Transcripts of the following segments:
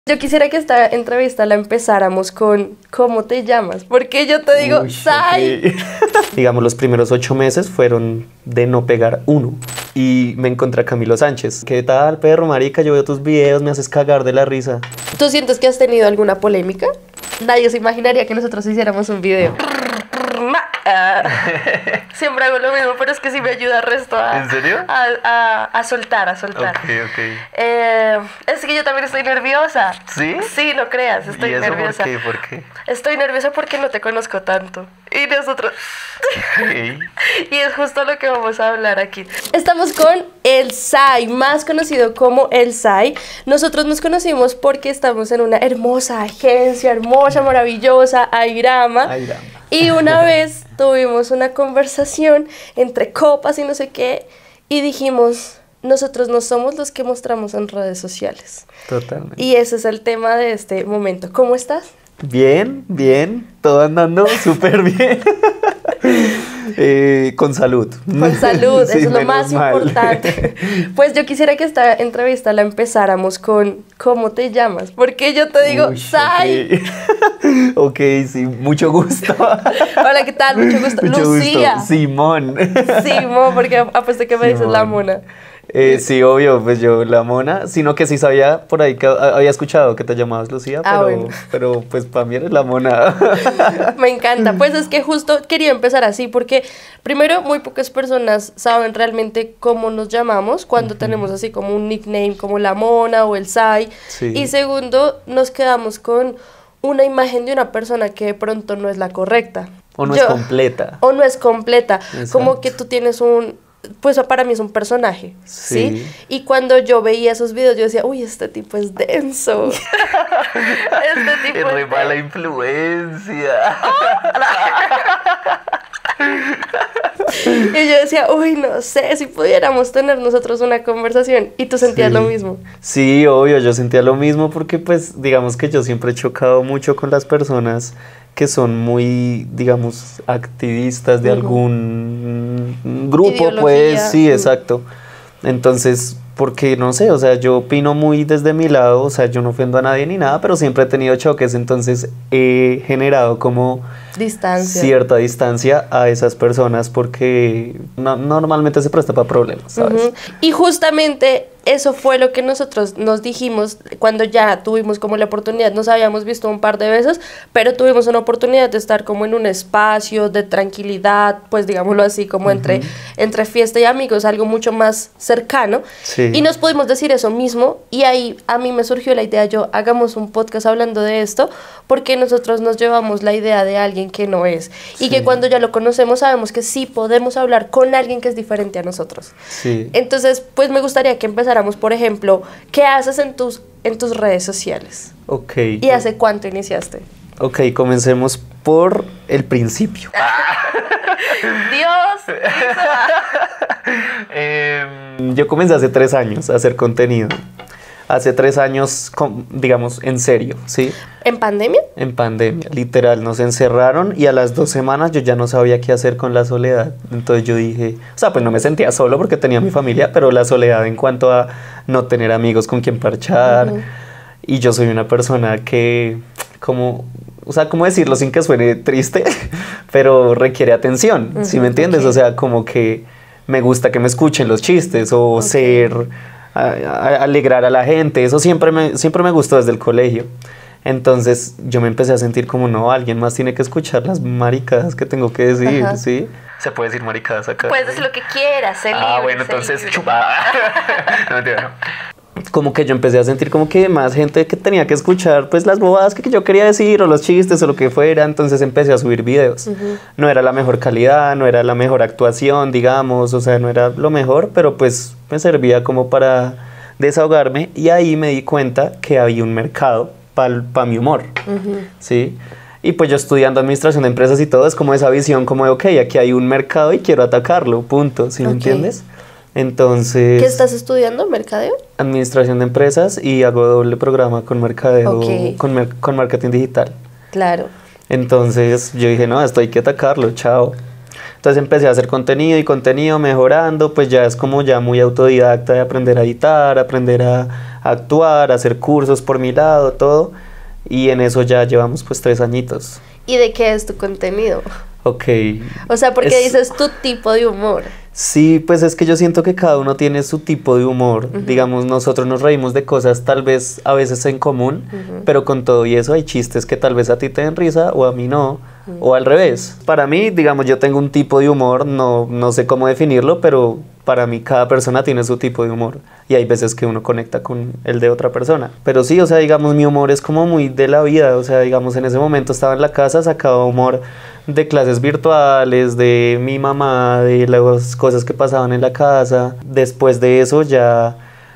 Yo quisiera que esta entrevista la empezáramos con ¿cómo te llamas? Porque yo te digo, Sai. Okay. Digamos, los primeros 8 meses fueron de no pegar uno. Y me encontré a Camilo Sánchez. ¿Qué tal, perro, marica? Yo veo tus videos, me haces cagar de la risa. ¿Tú sientes que has tenido alguna polémica? Nadie se imaginaría que nosotros hiciéramos un video. Siempre hago lo mismo, pero es que sí me ayuda el resto a... ¿En serio? A soltar. Ok. Es que yo también estoy nerviosa. ¿Sí? Sí, no creas, estoy ¿Y eso nerviosa. por qué? Estoy nerviosa porque no te conozco tanto. Y nosotros... Okay. Y es justo lo que vamos a hablar aquí. Estamos con el Sai, más conocido como el Sai. Nosotros nos conocimos porque estamos en una hermosa agencia, hermosa, maravillosa, Airama. Y una vez tuvimos una conversación entre copas y no sé qué, y dijimos, nosotros no somos los que mostramos en redes sociales. Totalmente. Y ese es el tema de este momento. ¿Cómo estás? Bien, todo andando súper bien. Con salud. Con salud, Sí, eso es lo menos más mal. importante. Pues yo quisiera que esta entrevista la empezáramos con ¿cómo te llamas? Porque yo te digo, Sai. Ok, sí, mucho gusto. Hola, ¿qué tal? Mucho gusto. Lucía. Gusto. Simón. Simón, porque apuesto que me dices la mona. Sí, obvio, pues yo la mona, sino que sí sabía por ahí que había escuchado que te llamabas Lucía, Bueno. pero pues para mí eres la mona. Me encanta, pues es que justo quería empezar así, porque primero muy pocas personas saben realmente cómo nos llamamos cuando tenemos así como un nickname como la mona o el Sai, Sí. y segundo nos quedamos con una imagen de una persona que de pronto no es la correcta. O no es completa. O no es completa, Exacto. como que tú tienes pues para mí es un personaje, ¿sí? Sí. Y cuando yo veía esos videos yo decía, uy, este tipo es denso. Este tipo Es re es mala influencia. Y yo decía, uy, no sé, si pudiéramos tener nosotros una conversación. Y tú sentías lo mismo. Sí, obvio, yo sentía lo mismo porque pues digamos que yo siempre he chocado mucho con las personas que son muy, digamos, activistas de algún grupo, Ideología. pues sí, exacto. Entonces, porque no sé, o sea, yo opino muy desde mi lado, o sea, yo no ofendo a nadie ni nada, pero siempre he tenido choques, entonces he generado como Distancia. cierta distancia a esas personas porque normalmente se presta para problemas, ¿sabes? Ujú. Y justamente eso fue lo que nosotros nos dijimos cuando ya tuvimos como la oportunidad, nos habíamos visto un par de veces, pero tuvimos una oportunidad de estar como en un espacio de tranquilidad, pues digámoslo así, como entre fiesta y amigos, algo mucho más cercano. Sí. Y nos pudimos decir eso mismo, y ahí a mí me surgió la idea, yo hagamos un podcast hablando de esto, porque nosotros nos llevamos la idea de alguien que no es, y que cuando ya lo conocemos sabemos que sí podemos hablar con alguien que es diferente a nosotros. Sí. Entonces, pues me gustaría que empezáramos, por ejemplo, ¿qué haces en tus redes sociales? Ok. ¿Y hace cuánto iniciaste? Ok, comencemos por el principio. Dios. Yo comencé hace 3 años a hacer contenido. Hace 3 años, digamos, en serio, ¿sí? ¿En pandemia? En pandemia, literal, nos encerraron y a las 2 semanas yo ya no sabía qué hacer con la soledad. Entonces yo dije, o sea, pues no me sentía solo porque tenía mi familia, pero la soledad en cuanto a no tener amigos con quien parchar. Y yo soy una persona que, como, o sea, ¿cómo decirlo sin que suene triste? Pero requiere atención, ¿sí me entiendes? O sea, como que me gusta que me escuchen los chistes o ser... alegrar a la gente, eso siempre me gustó desde el colegio. Entonces yo me empecé a sentir como, no, alguien más tiene que escuchar las maricadas que tengo que decir, ¿sí? ¿Se puede decir maricadas acá? Puedes decir lo que quieras, sé libre, bueno, sé entonces libre. chupa. No, mentira, no. Como que yo empecé a sentir como que más gente que tenía que escuchar pues las bobadas que yo quería decir o los chistes o lo que fuera, entonces empecé a subir videos. No era la mejor calidad, no era la mejor actuación, digamos, o sea, no era lo mejor, pero pues me servía como para desahogarme y ahí me di cuenta que había un mercado para mi humor, ¿sí? Y pues yo estudiando administración de empresas y todo, es como esa visión como de, ok, aquí hay un mercado y quiero atacarlo, punto, ¿sí me entiendes? Entonces... ¿Qué estás estudiando? ¿Mercadeo? Administración de empresas y hago doble programa con mercadeo, con marketing digital. Claro. Entonces yo dije, no, esto hay que atacarlo, chao. Entonces empecé a hacer contenido y contenido, mejorando, pues ya es como ya muy autodidacta de aprender a editar, aprender a actuar, a hacer cursos por mi lado, todo. Y en eso ya llevamos pues 3 añitos. ¿Y de qué es tu contenido? Ok. O sea, porque dices tu tipo de humor. Sí, pues es que yo siento que cada uno tiene su tipo de humor. Digamos, nosotros nos reímos de cosas tal vez a veces en común, pero con todo y eso hay chistes que tal vez a ti te den risa o a mí no, o al revés. Para mí, digamos, yo tengo un tipo de humor, no sé cómo definirlo, pero para mí cada persona tiene su tipo de humor y hay veces que uno conecta con el de otra persona. Pero sí, o sea, digamos, mi humor es como muy de la vida, o sea, digamos, en ese momento estaba en la casa, sacaba humor de clases virtuales, de mi mamá, de las cosas que pasaban en la casa. Después de eso ya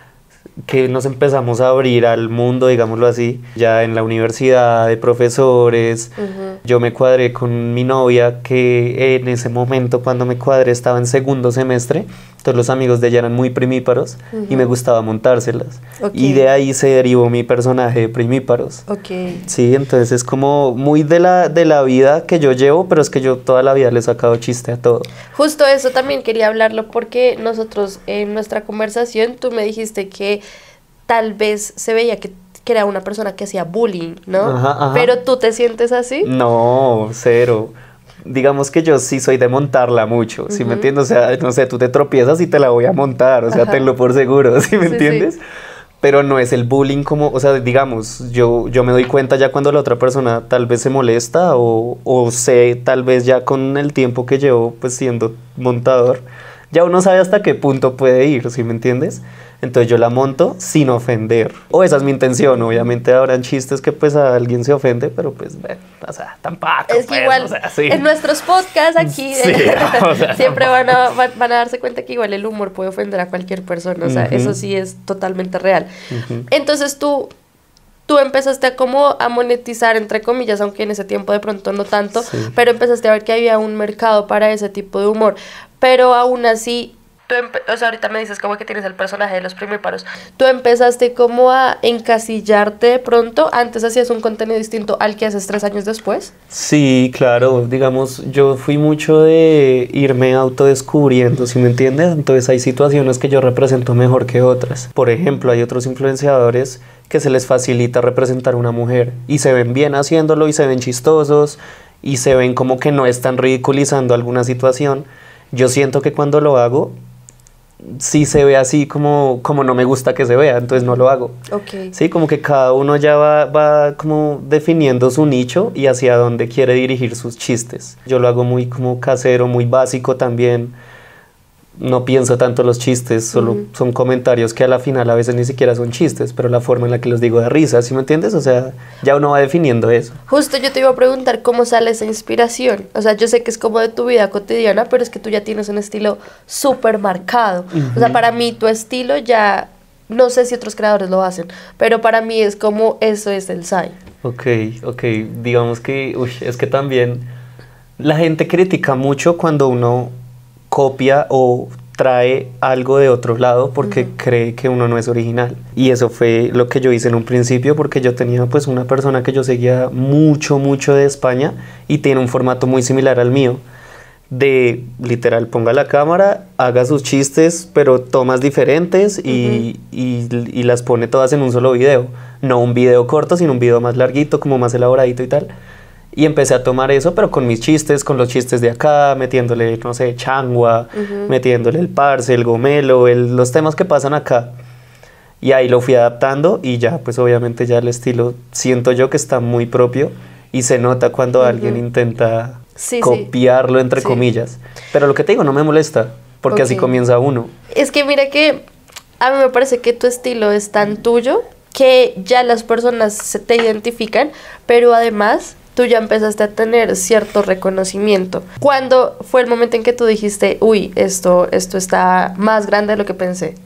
que nos empezamos a abrir al mundo, digámoslo así, ya en la universidad, de profesores. Yo me cuadré con mi novia, que en ese momento cuando me cuadré estaba en segundo semestre, entonces los amigos de ella eran muy primíparos y me gustaba montárselas. Y de ahí se derivó mi personaje de primíparos. Sí, entonces es como muy de la vida que yo llevo, pero es que yo toda la vida le he sacado chiste a todo. Justo eso también quería hablarlo porque nosotros en nuestra conversación tú me dijiste que tal vez se veía que era una persona que hacía bullying, ¿no? Ajá. ¿Pero tú te sientes así? No, cero. Digamos que yo sí soy de montarla mucho, ¿sí me entiendes? O sea, no sé, tú te tropiezas y te la voy a montar, o sea, tenlo por seguro, ¿sí me entiendes? Sí. Pero no es el bullying como, o sea, digamos, yo me doy cuenta ya cuando la otra persona tal vez se molesta o sé tal vez ya con el tiempo que llevo pues siendo montador, ya uno sabe hasta qué punto puede ir, ¿sí me entiendes? Entonces yo la monto sin ofender. O esa es mi intención. Obviamente habrán chistes que pues a alguien se ofende, pero pues, o sea, tampoco. Es que pues, igual o sea, sí. En nuestros podcasts aquí sí, o sea, siempre van a darse cuenta que igual el humor puede ofender a cualquier persona. O sea, eso sí es totalmente real. Entonces tú empezaste a monetizar, entre comillas, aunque en ese tiempo de pronto no tanto, pero empezaste a ver que había un mercado para ese tipo de humor. Pero aún así, o sea, ahorita me dices como que tienes el personaje de los primíparos. ¿Tú empezaste como a encasillarte de pronto? ¿Antes hacías un contenido distinto al que haces 3 años después? Sí, claro. Digamos, yo fui mucho de irme autodescubriendo, ¿sí me entiendes? Entonces hay situaciones que yo represento mejor que otras. Por ejemplo, hay otros influenciadores que se les facilita representar a una mujer y se ven bien haciéndolo y se ven chistosos y se ven como que no están ridiculizando alguna situación. Yo siento que cuando lo hago sí se ve así como no me gusta que se vea, entonces no lo hago. Sí, como que cada uno ya va como definiendo su nicho y hacia dónde quiere dirigir sus chistes. Yo lo hago muy como casero, muy básico también. No pienso tanto los chistes, solo son comentarios que a la final a veces ni siquiera son chistes, pero la forma en la que los digo da risa, ¿sí me entiendes? O sea, ya uno va definiendo eso. Justo yo te iba a preguntar cómo sale esa inspiración. O sea, yo sé que es como de tu vida cotidiana, pero es que tú ya tienes un estilo súper marcado. O sea, para mí tu estilo ya, no sé si otros creadores lo hacen, pero para mí es como eso es el Sai. Ok, digamos que, es que también la gente critica mucho cuando uno copia o trae algo de otro lado porque cree que uno no es original. Y eso fue lo que yo hice en un principio porque yo tenía pues una persona que yo seguía mucho de España y tiene un formato muy similar al mío. De literal, ponga la cámara, haga sus chistes, pero tomas diferentes y las pone todas en un solo video. No un video corto, sino un video más larguito, como más elaboradito y tal. Y empecé a tomar eso, pero con mis chistes, con los chistes de acá, metiéndole, no sé, changua, metiéndole el parce, el gomelo, los temas que pasan acá. Y ahí lo fui adaptando y ya, pues obviamente ya el estilo siento yo que está muy propio y se nota cuando alguien intenta copiarlo, entre comillas. Pero lo que te digo, no me molesta, porque así comienza uno. Es que mira que a mí me parece que tu estilo es tan tuyo que ya las personas se te identifican, pero además tú ya empezaste a tener cierto reconocimiento. ¿Cuándo fue el momento en que tú dijiste, uy, esto está más grande de lo que pensé?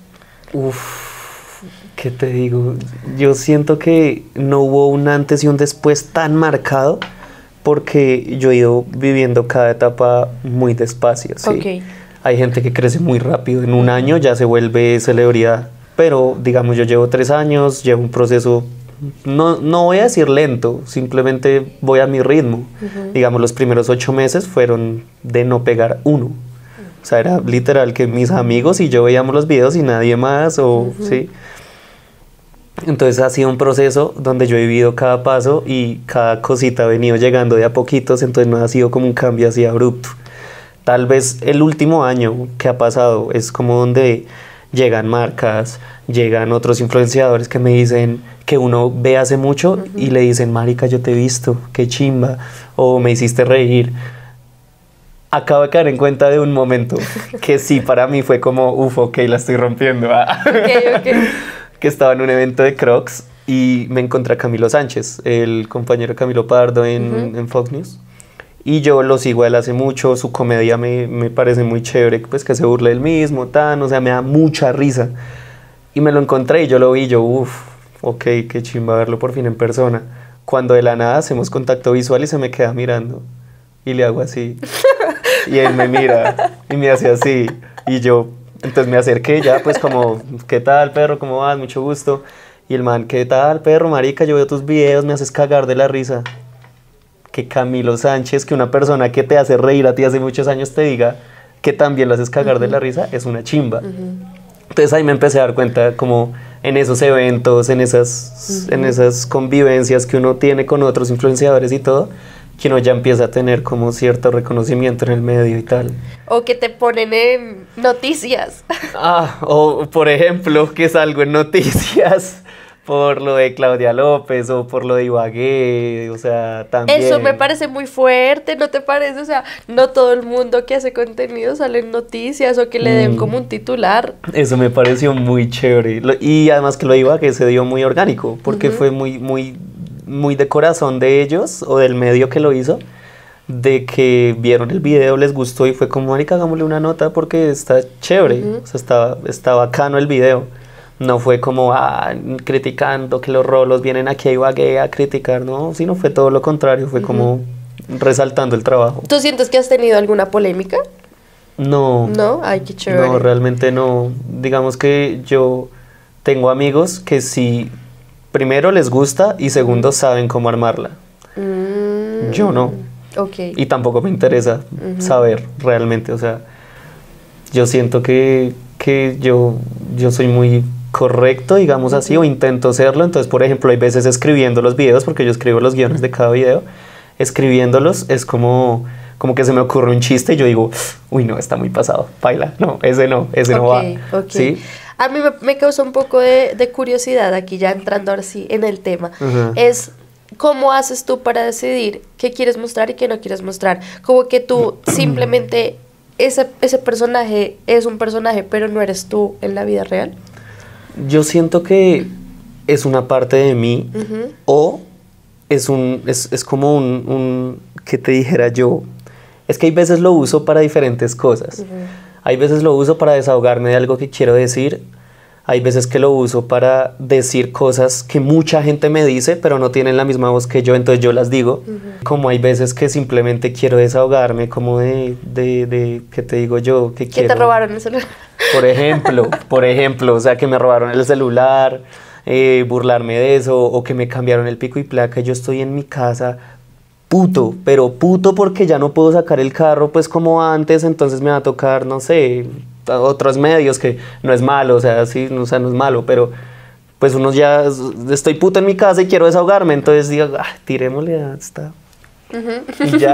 ¿Qué te digo? Yo siento que no hubo un antes y un después tan marcado porque yo he ido viviendo cada etapa muy despacio, ¿sí? Hay gente que crece muy rápido, en un año ya se vuelve celebridad, pero digamos yo llevo 3 años, llevo un proceso no voy a decir lento, simplemente voy a mi ritmo. Digamos, los primeros 8 meses fueron de no pegar uno. O sea, era literal que mis amigos y yo veíamos los videos y nadie más, ¿sí? Entonces ha sido un proceso donde yo he vivido cada paso y cada cosita ha venido llegando de a poquitos, entonces no ha sido como un cambio así abrupto. Tal vez el último año que ha pasado es como donde llegan marcas, llegan otros influenciadores que me dicen que uno ve hace mucho y le dicen, marica, yo te he visto, qué chimba, o me hiciste reír. Acabo de caer en cuenta de un momento que sí, para mí fue como, ok, la estoy rompiendo. Que estaba en un evento de Crocs y me encontré a Camilo Sánchez, el compañero Camilo Pardo en Fox News. Y yo lo sigo a él hace mucho, su comedia me parece muy chévere, pues que se burle él mismo, o sea, me da mucha risa. Y me lo encontré y yo lo vi, ok, qué chimba verlo por fin en persona. Cuando de la nada hacemos contacto visual y se me queda mirando. Y le hago así. Y él me mira y me hace así. Y yo, entonces me acerqué ya, pues como, ¿qué tal, perro? ¿Cómo vas? Mucho gusto. Y el man, ¿qué tal, perro? Marica, yo veo tus videos, me haces cagar de la risa. Que Camilo Sánchez, que una persona que te hace reír a ti hace muchos años te diga que también lo haces cagar de la risa, es una chimba. Entonces ahí me empecé a dar cuenta como en esos eventos, en esas convivencias que uno tiene con otros influenciadores y todo, que uno ya empieza a tener como cierto reconocimiento en el medio y tal. O que te ponen en noticias. O por ejemplo, que salgo en noticias por lo de Claudia López o por lo de Ibagué, o sea, también. Eso me parece muy fuerte, ¿no te parece? O sea, no todo el mundo que hace contenido sale en noticias o que le den como un titular. Eso me pareció muy chévere. Y además que lo de Ibagué se dio muy orgánico, porque fue muy de corazón de ellos o del medio que lo hizo, de que vieron el video, les gustó y fue como, marica, hagámosle una nota porque está chévere, o sea, está bacano el video. No fue como criticando que los rolos vienen aquí a Ibagué a criticar, no, sino fue todo lo contrario, fue como resaltando el trabajo. ¿Tú sientes que has tenido alguna polémica? No. ¿No? Ay, qué chévere. No, realmente no. Digamos que yo tengo amigos que sí, primero les gusta y segundo saben cómo armarla. Yo no. Okay. Y tampoco me interesa saber realmente, o sea, yo siento que yo soy muy correcto, digamos así, o intento serlo. Entonces, por ejemplo, hay veces escribiendo los videos, porque yo escribo los guiones de cada video, escribiéndolos es como que se me ocurre un chiste y yo digo, uy, no, está muy pasado, baila, no, ese no va. Okay. ¿Sí? A mí me causa un poco de curiosidad aquí, ya entrando ahora sí en el tema, es cómo haces tú para decidir qué quieres mostrar y qué no quieres mostrar. Como que tú simplemente, ese personaje es un personaje, pero no eres tú en la vida real. Yo siento que es una parte de mí, o es como un que te dijera yo, es que hay veces lo uso para diferentes cosas. Hay veces lo uso para desahogarme de algo que quiero decir. Hay veces que lo uso para decir cosas que mucha gente me dice, pero no tienen la misma voz que yo, entonces yo las digo. Como hay veces que simplemente quiero desahogarme, como de ¿qué te digo yo? Que te robaron el celular. Por ejemplo, o sea, que me robaron el celular, burlarme de eso, o que me cambiaron el pico y placa. Yo estoy en mi casa, pero puto porque ya no puedo sacar el carro pues como antes, entonces me va a tocar, no sé, otros medios, que no es malo, o sea, sí, o sea, no es malo, pero pues uno ya, estoy puto en mi casa y quiero desahogarme, entonces digo, tirémosle hasta... Y ya.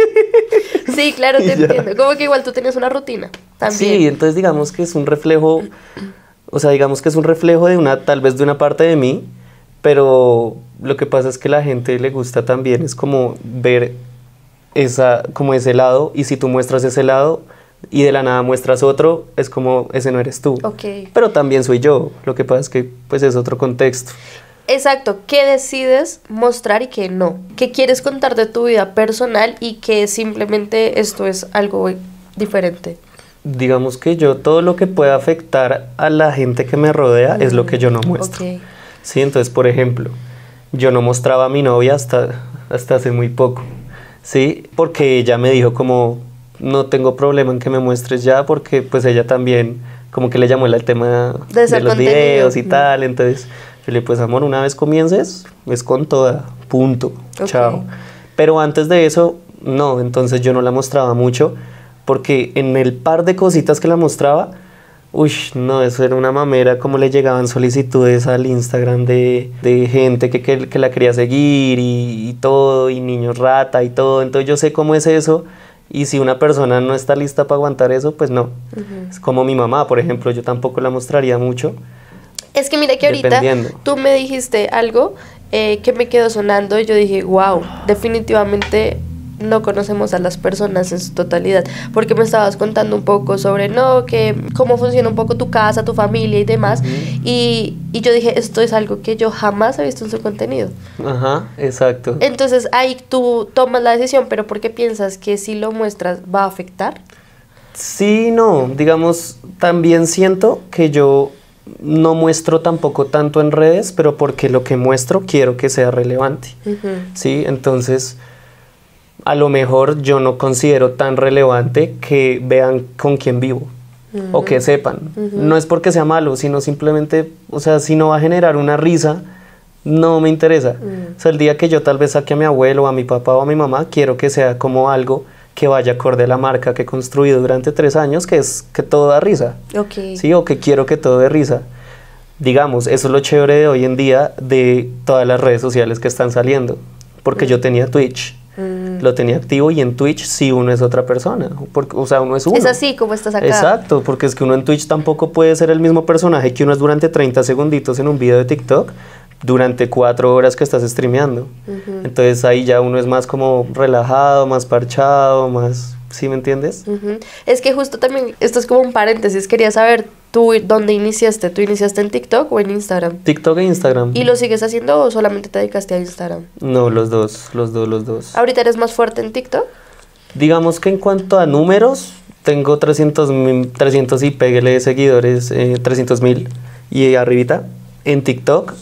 Sí, claro, te entiendo. Como que igual tú tenías una rutina también. Sí, entonces digamos que es un reflejo, o sea, digamos que es un reflejo tal vez de una parte de mí, pero lo que pasa es que a la gente le gusta también, es como ver como ese lado, y si tú muestras ese lado y de la nada muestras otro, es como, ese no eres tú. Okay. Pero también soy yo, lo que pasa es que pues es otro contexto. Exacto, ¿qué decides mostrar y qué no? ¿Qué quieres contar de tu vida personal y que simplemente esto es algo diferente? Digamos que yo todo lo que pueda afectar a la gente que me rodea es lo que yo no muestro. Okay. Sí, entonces, por ejemplo, yo no mostraba a mi novia hasta hace muy poco, ¿sí? Porque ella me dijo como, no tengo problema en que me muestres ya, porque pues ella también como que le llamó el tema de los videos y tal, entonces Yo le dije, pues amor, una vez comiences, es con toda, punto, Ok. chao. Pero antes de eso, no, entonces yo no la mostraba mucho, porque en el par de cositas que la mostraba, uy, no, eso era una mamera, como le llegaban solicitudes al Instagram de gente que la quería seguir y todo, y niños rata y todo, entonces yo sé cómo es eso, y si una persona no está lista para aguantar eso, pues no. Es como mi mamá, por ejemplo, yo tampoco la mostraría mucho. Es que mira que ahorita Dependiendo. tú me dijiste algo que me quedó sonando y yo dije, wow, definitivamente no conocemos a las personas en su totalidad, porque me estabas contando un poco sobre, no, que cómo funciona un poco tu casa, tu familia y demás, y yo dije, esto es algo que yo jamás he visto en su contenido. Ajá, exacto. Entonces ahí tú tomas la decisión, pero ¿por qué piensas que si lo muestras va a afectar? Sí, no, digamos, también siento que yo no muestro tampoco tanto en redes, pero porque lo que muestro quiero que sea relevante, ¿sí? Entonces, a lo mejor yo no considero tan relevante que vean con quién vivo o que sepan. No es porque sea malo, sino simplemente, o sea, si no va a generar una risa, no me interesa. O sea, el día que yo tal vez saque a mi abuelo, a mi papá o a mi mamá, quiero que sea como algo que vaya acorde a la marca que he construido durante 3 años, que es que todo da risa. Ok. Sí, o que quiero que todo dé risa. Digamos, eso es lo chévere de hoy en día de todas las redes sociales que están saliendo. Porque yo tenía Twitch, lo tenía activo, y en Twitch sí uno es otra persona. Porque, o sea, uno es uno. Es así como estás acá. Exacto, porque es que uno en Twitch tampoco puede ser el mismo personaje que uno es durante 30 segunditos en un video de TikTok durante 4 horas que estás streameando. Entonces ahí ya uno es más como relajado, más parchado, más... ¿Sí me entiendes? Es que justo también, esto es como un paréntesis, quería saber tú dónde iniciaste. ¿Tú iniciaste en TikTok o en Instagram? TikTok e Instagram. ¿Y lo sigues haciendo o solamente te dedicaste a Instagram? No, los dos. ¿Ahorita eres más fuerte en TikTok? Digamos que en cuanto a números, tengo 300 y péguele de seguidores, 300,000 y arribita en TikTok.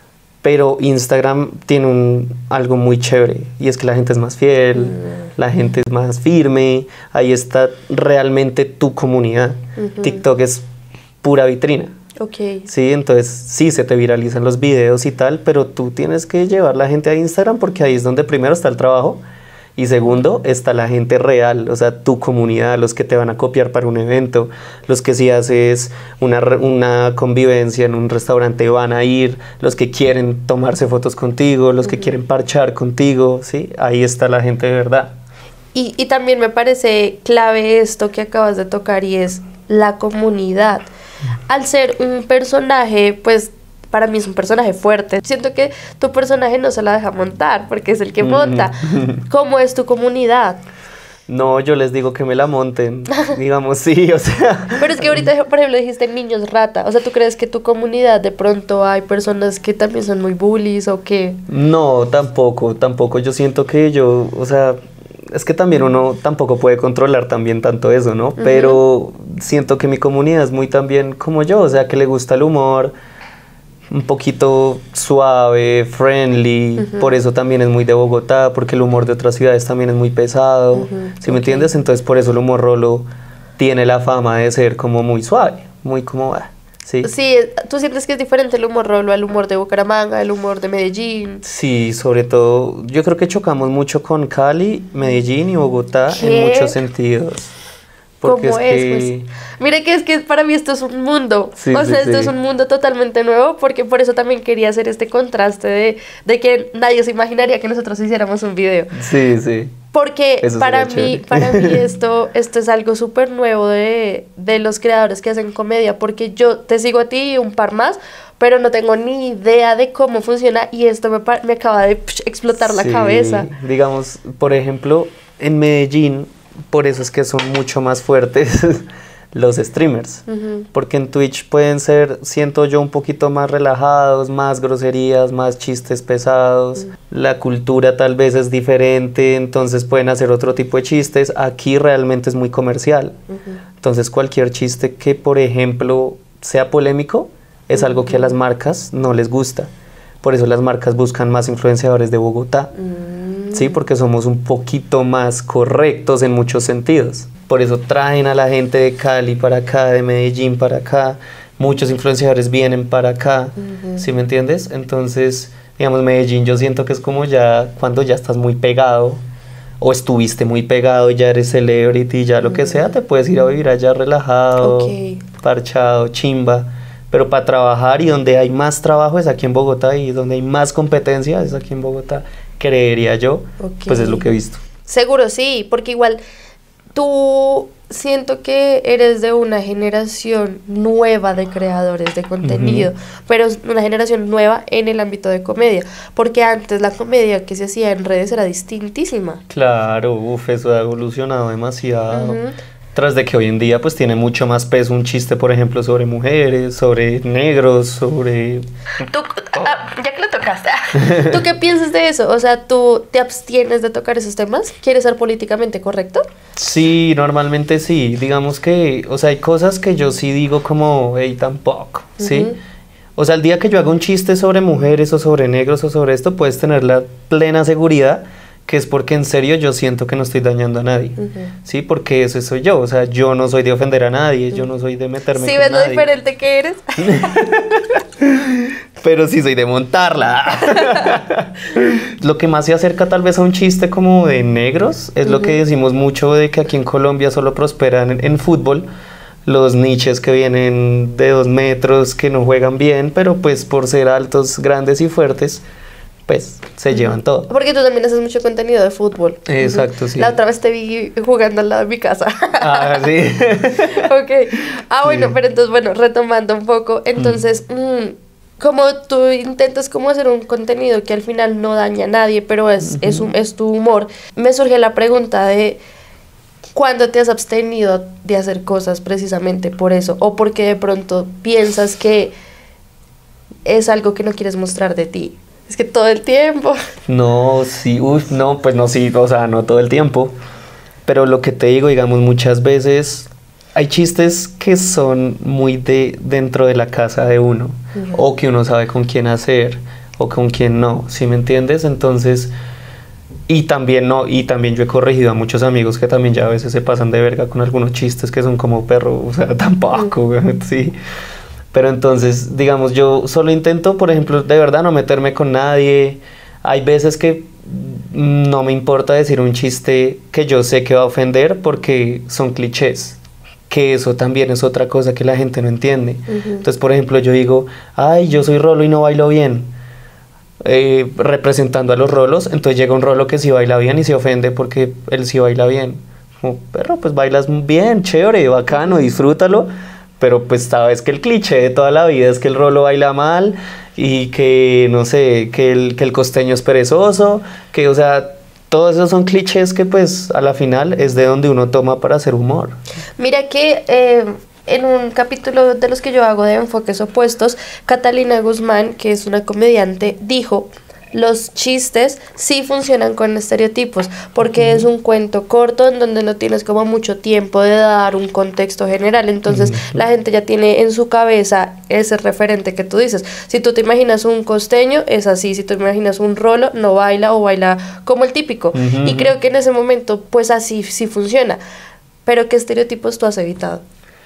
Pero Instagram tiene algo muy chévere, y es que la gente es más fiel, la gente es más firme, ahí está realmente tu comunidad. TikTok es pura vitrina. Ok. Sí, entonces sí se te viralizan los videos y tal, pero tú tienes que llevar la gente a Instagram, porque ahí es donde primero está el trabajo y segundo está la gente real, o sea, tu comunidad, los que te van a copiar para un evento, los que si haces una convivencia en un restaurante van a ir, los que quieren tomarse fotos contigo, los que quieren parchar contigo, ¿sí? Ahí está la gente de verdad. Y también me parece clave esto que acabas de tocar, y es la comunidad. Al ser un personaje, pues para mí es un personaje fuerte. Siento que tu personaje no se la deja montar, porque es el que monta. ¿Cómo es tu comunidad? No, yo les digo que me la monten, digamos, sí, o sea... Pero es que ahorita, por ejemplo, dijiste niños rata. O sea, ¿tú crees que tu comunidad de pronto hay personas que también son muy bullies o qué? No, tampoco. Yo siento que o sea, es que también uno tampoco puede controlar también tanto eso, ¿no? Pero siento que mi comunidad es muy también como yo, o sea, que le gusta el humor un poquito suave, friendly, por eso también es muy de Bogotá, porque el humor de otras ciudades también es muy pesado, ¿sí me entiendes? Entonces por eso el humor rolo tiene la fama de ser como muy suave, muy como... ¿sí? Sí, ¿tú sientes que es diferente el humor rolo al humor de Bucaramanga, el humor de Medellín? Sí, sobre todo, yo creo que chocamos mucho con Cali, Medellín y Bogotá ¿Qué? en muchos sentidos. Porque ¿Cómo es es? que... Pues, mire que es que para mí esto es un mundo, Sí, o sea, sí, esto sí. es un mundo totalmente nuevo, porque por eso también quería hacer este contraste de que nadie se imaginaría que nosotros hiciéramos un video. Sí. Porque Eso para sería mí esto es algo súper nuevo de los creadores que hacen comedia, porque yo te sigo a ti y un par más, pero no tengo ni idea de cómo funciona, y esto me acaba de explotar la Sí, cabeza. digamos, por ejemplo, en Medellín, por eso es que son mucho más fuertes los streamers, porque en Twitch pueden ser, siento yo, un poquito más relajados, más groserías, más chistes pesados, la cultura tal vez es diferente, entonces pueden hacer otro tipo de chistes. Aquí realmente es muy comercial, entonces cualquier chiste que, por ejemplo, sea polémico, es algo que a las marcas no les gusta. Por eso las marcas buscan más influenciadores de Bogotá, ¿sí? Porque somos un poquito más correctos en muchos sentidos. Por eso traen a la gente de Cali para acá, de Medellín para acá, muchos influenciadores vienen para acá, ¿sí me entiendes? Entonces, digamos, Medellín yo siento que es como ya cuando ya estás muy pegado o estuviste muy pegado y ya eres celebrity, ya lo que sea, te puedes ir a vivir allá relajado, parchado, chimba. Pero para trabajar y donde hay más trabajo es aquí en Bogotá y donde hay más competencia es aquí en Bogotá, creería yo, pues es lo que he visto. Seguro sí, porque igual tú siento que eres de una generación nueva de creadores de contenido, pero es una generación nueva en el ámbito de comedia, porque antes la comedia que se hacía en redes era distintísima. Claro, eso ha evolucionado demasiado. Tras de que hoy en día pues tiene mucho más peso un chiste, por ejemplo, sobre mujeres, sobre negros, sobre... Tú, ya que lo tocaste, ¿tú qué piensas de eso? O sea, ¿tú te abstienes de tocar esos temas? ¿Quieres ser políticamente correcto? Sí, normalmente sí. Digamos que, o sea, hay cosas que yo sí digo como, hey, tampoco, ¿sí? O sea, el día que yo haga un chiste sobre mujeres o sobre negros o sobre esto, puedes tener la plena seguridad que es porque en serio yo siento que no estoy dañando a nadie, ¿sí? Porque ese soy yo, o sea, yo no soy de ofender a nadie, yo no soy de meterme con nadie. ¿Sí ves lo diferente que eres? Pero sí soy de montarla. Lo que más se acerca tal vez a un chiste como de negros es lo que decimos mucho de que aquí en Colombia solo prosperan en fútbol los niches que vienen de 2 metros, que no juegan bien, pero pues por ser altos, grandes y fuertes, pues se llevan todo. Porque tú también haces mucho contenido de fútbol. Exacto, sí. La otra vez te vi jugando al lado de mi casa. Ah, sí. Ok. Bueno, pero entonces, bueno, retomando un poco, entonces, como tú intentas como hacer un contenido que al final no daña a nadie, pero es tu humor, me surge la pregunta de ¿cuándo te has abstenido de hacer cosas precisamente por eso? ¿O porque de pronto piensas que es algo que no quieres mostrar de ti? Es que todo el tiempo. No, sí, no, pues no, sí, o sea, no todo el tiempo. Pero lo que te digo, digamos, muchas veces hay chistes que son muy dentro de la casa de uno, o que uno sabe con quién hacer, o con quién no, ¿sí me entiendes? Entonces, y también yo he corregido a muchos amigos que también ya a veces se pasan de verga con algunos chistes que son como perro, o sea, tampoco, sí. Pero entonces, digamos, yo solo intento, por ejemplo, de verdad no meterme con nadie. Hay veces que no me importa decir un chiste que yo sé que va a ofender porque son clichés. Que eso también es otra cosa que la gente no entiende. Entonces, por ejemplo, yo digo, ay, yo soy rolo y no bailo bien. Representando a los rolos, entonces llega un rolo que sí baila bien y se ofende porque él sí baila bien. Como, perro, pues bailas bien, chévere, bacano, disfrútalo. Pero pues sabes que el cliché de toda la vida es que el rolo baila mal y que, no sé, que el costeño es perezoso, que, o sea, todos esos son clichés que pues a la final es de donde uno toma para hacer humor. Mira que en un capítulo de los que yo hago de Enfoques Opuestos, Catalina Guzmán, que es una comediante, dijo: los chistes sí funcionan con estereotipos porque es un cuento corto en donde no tienes como mucho tiempo de dar un contexto general, entonces la gente ya tiene en su cabeza ese referente que tú dices. Si tú te imaginas un costeño, es así. Si tú te imaginas un rolo, no baila o baila como el típico. Y creo que en ese momento pues así sí funciona. Pero ¿qué estereotipos tú has evitado?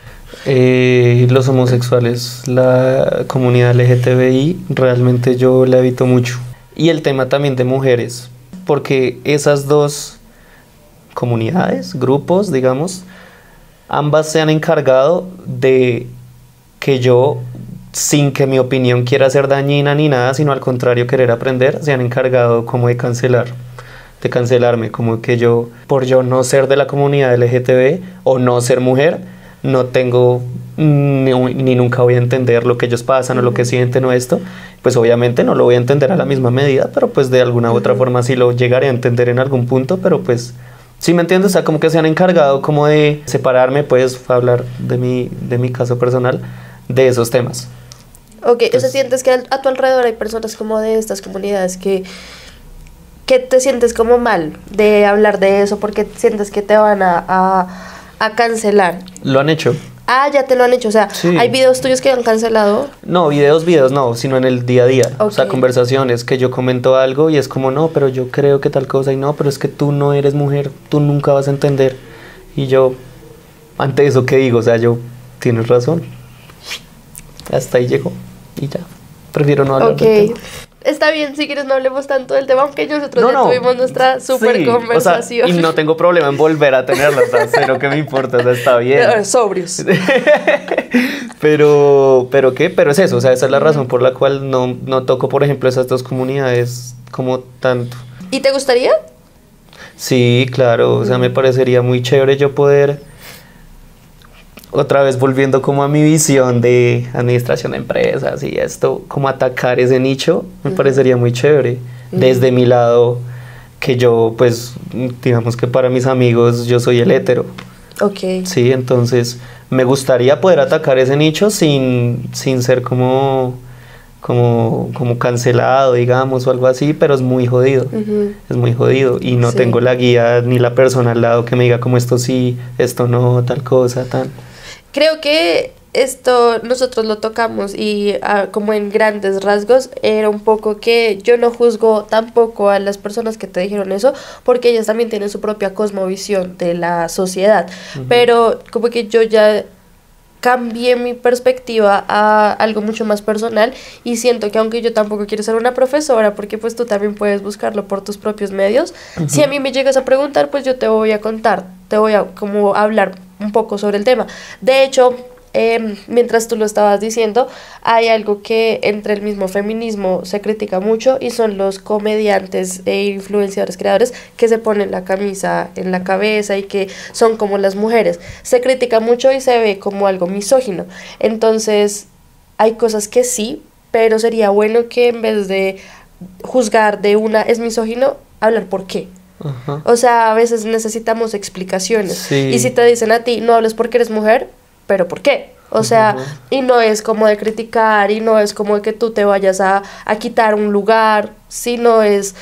Los homosexuales, la comunidad LGTBI, realmente yo la evito mucho. Y el tema también de mujeres, porque esas dos comunidades, grupos, digamos, ambas se han encargado de que yo, sin que mi opinión quiera ser dañina ni nada, sino al contrario querer aprender, se han encargado como de cancelarme, como que yo, por yo no ser de la comunidad LGTB o no ser mujer, no tengo ni nunca voy a entender lo que ellos pasan o lo que sienten o esto, pues obviamente no lo voy a entender a la misma medida, pero pues de alguna u otra forma sí lo llegaré a entender en algún punto, pero pues sí me entiendes, o sea, como que se han encargado como de separarme, pues hablar de mi caso personal, de esos temas. Ok, o sea, sientes que a tu alrededor hay personas como de estas comunidades que te sientes como mal de hablar de eso porque sientes que te van a cancelar. ¿Lo han hecho? Ah, ya te lo han hecho, o sea, sí. ¿Hay videos tuyos que han cancelado? No, videos no, sino en el día a día. Okay. O sea, conversaciones que yo comento algo y es como, no, pero yo creo que tal cosa, y no, pero es que tú no eres mujer, tú nunca vas a entender. Y yo, ante eso, ¿qué digo? O sea, tienes razón. hasta ahí llegó y ya. Prefiero no hablar del tema. Está bien, si quieres no hablemos tanto del tema, aunque nosotros ya tuvimos nuestra super sí, conversación. O sea, y no tengo problema en volver a tenerla, o sea, cero que me importa, o sea, está bien. Sobrios. Pero es eso, o sea, esa es la razón por la cual no toco, por ejemplo, esas dos comunidades como tanto. ¿Y te gustaría? Sí, claro, o sea, me parecería muy chévere yo poder, otra vez volviendo como a mi visión de administración de empresas y esto, como atacar ese nicho, me parecería muy chévere. Desde mi lado, que yo, pues, digamos que para mis amigos yo soy el hétero. Ok. Sí, entonces me gustaría poder atacar ese nicho sin ser como cancelado, digamos, o algo así, pero es muy jodido. Es muy jodido y no tengo la guía ni la persona al lado que me diga como esto sí, esto no, tal cosa, tal. Creo que esto nosotros lo tocamos y como en grandes rasgos era un poco que yo no juzgo tampoco a las personas que te dijeron eso porque ellas también tienen su propia cosmovisión de la sociedad, pero como que yo ya cambié mi perspectiva a algo mucho más personal y siento que aunque yo tampoco quiero ser una profesora porque pues tú también puedes buscarlo por tus propios medios, si a mí me llegas a preguntar pues yo te voy a contar, te voy a como hablar un poco sobre el tema. De hecho, mientras tú lo estabas diciendo, hay algo que entre el mismo feminismo se critica mucho y son los comediantes e influenciadores creadores que se ponen la camisa en la cabeza y que son como las mujeres. Se critica mucho y se ve como algo misógino. Entonces, hay cosas que sí, pero sería bueno que en vez de juzgar de una es misógino, hablar por qué. O sea, a veces necesitamos explicaciones. Sí. Y si te dicen a ti, no hables porque eres mujer, pero ¿por qué? O sea, y no es como de criticar, y no es como de que tú te vayas a quitar un lugar, sino es,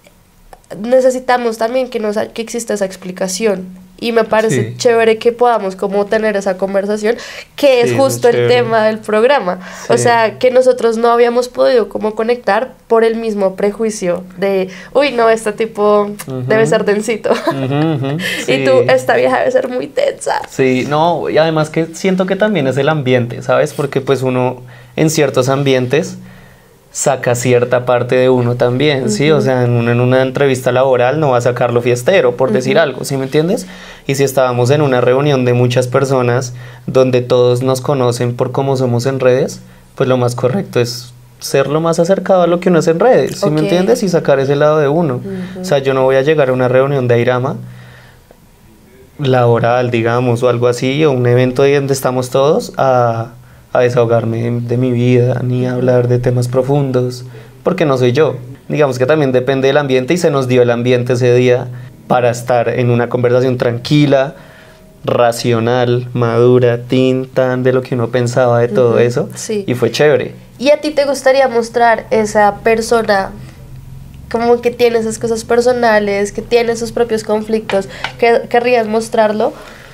necesitamos también que exista esa explicación. Y me parece chévere que podamos como tener esa conversación, que es justo el tema del programa. O sea, que nosotros no habíamos podido como conectar por el mismo prejuicio de, uy, no, este tipo debe ser densito. Y tú, esta vieja debe ser muy tensa. Sí, no, y además que siento que también es el ambiente, ¿sabes? Porque pues uno en ciertos ambientes saca cierta parte de uno también, ¿sí? O sea, en una entrevista laboral no va a sacarlo fiestero, por decir algo, ¿sí me entiendes? Y si estábamos en una reunión de muchas personas donde todos nos conocen por cómo somos en redes, pues lo más correcto es ser lo más acercado a lo que uno es en redes, ¿sí me entiendes? Y sacar ese lado de uno. O sea, yo no voy a llegar a una reunión de Airama laboral, digamos, o algo así, o un evento donde estamos todos a desahogarme de mi vida, ni a hablar de temas profundos, porque no soy yo. Digamos que también depende del ambiente y se nos dio el ambiente ese día para estar en una conversación tranquila, racional, madura, tan de lo que uno pensaba de todo eso, y fue chévere. ¿Y a ti te gustaría mostrar esa persona como que tiene esas cosas personales, que tiene sus propios conflictos, que querrías mostrarlo?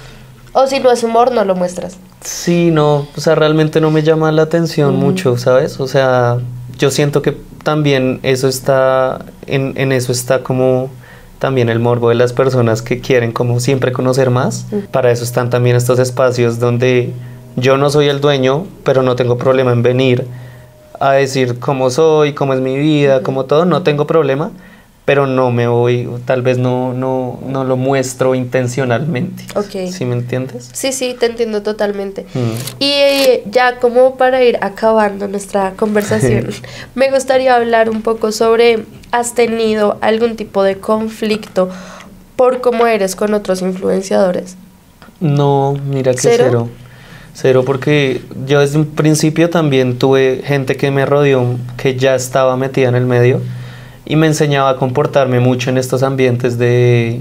O si no es humor, no lo muestras. Sí, no, o sea, realmente no me llama la atención mucho, ¿sabes? O sea, yo siento que también eso está, en eso está como también el morbo de las personas que quieren como siempre conocer más. Para eso están también estos espacios donde yo no soy el dueño, pero no tengo problema en venir a decir cómo soy, cómo es mi vida, cómo todo, no tengo problema. Pero no me voy, tal vez no lo muestro intencionalmente. ¿Sí me entiendes? Sí, te entiendo totalmente. Y ya como para ir acabando nuestra conversación, me gustaría hablar un poco sobre, ¿has tenido algún tipo de conflicto por cómo eres con otros influenciadores? No, mira que ¿Cero? Cero, porque yo desde un principio también tuve gente que me rodeó, que ya estaba metida en el medio, y me enseñaba a comportarme mucho en estos ambientes de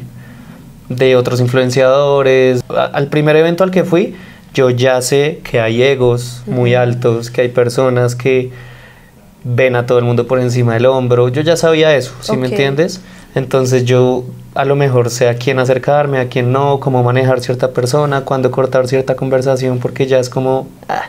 otros influenciadores. Al primer evento al que fui, yo ya sé que hay egos muy altos, que hay personas que ven a todo el mundo por encima del hombro. Yo ya sabía eso, ¿sí me entiendes? Entonces yo a lo mejor sé a quién acercarme, a quién no, cómo manejar cierta persona, cuándo cortar cierta conversación, porque ya es como,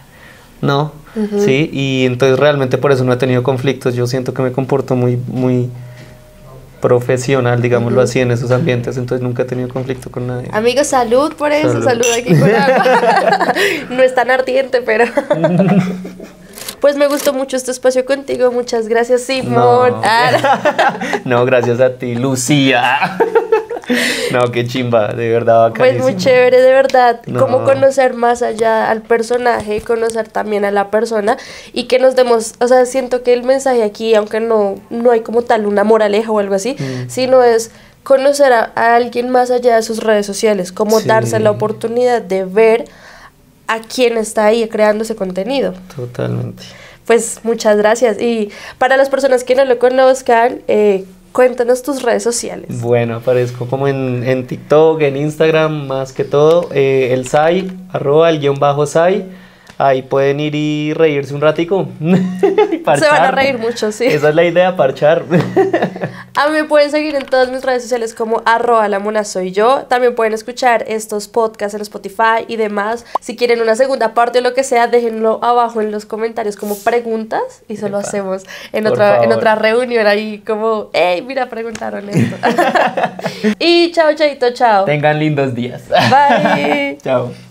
no. Sí, y entonces realmente por eso no he tenido conflictos. Yo siento que me comporto muy profesional, digámoslo así, en esos ambientes, entonces nunca he tenido conflicto con nadie. Amigos, salud por eso, salud aquí con agua. No es tan ardiente, pero Pues me gustó mucho este espacio contigo. Muchas gracias, Simón. No, no, gracias a ti, Lucía. No, qué chimba, de verdad, bacanísimo. Pues muy chévere, de verdad, No. como conocer más allá al personaje, conocer también a la persona y que nos demos, o sea, siento que el mensaje aquí, aunque no hay como tal una moraleja o algo así, sino es conocer a alguien más allá de sus redes sociales, como Sí. darse la oportunidad de ver a quién está ahí creando ese contenido. Totalmente. Pues muchas gracias. Y para las personas que no lo conozcan, cuéntanos tus redes sociales. Bueno, aparezco como en TikTok, en Instagram, más que todo, el Sai, @el_Sai. Ahí pueden ir y reírse un ratico. Se van a reír mucho, sí. Esa es la idea, parchar. A mí me pueden seguir en todas mis redes sociales como @lamonasoyyo. También pueden escuchar estos podcasts en Spotify y demás. Si quieren una segunda parte o lo que sea, déjenlo abajo en los comentarios como preguntas y eso lo Epa, hacemos en por otra favor. reunión ahí como, hey, mira, preguntaron esto. Y chao, chaito, chao. Tengan lindos días. Bye. Chao.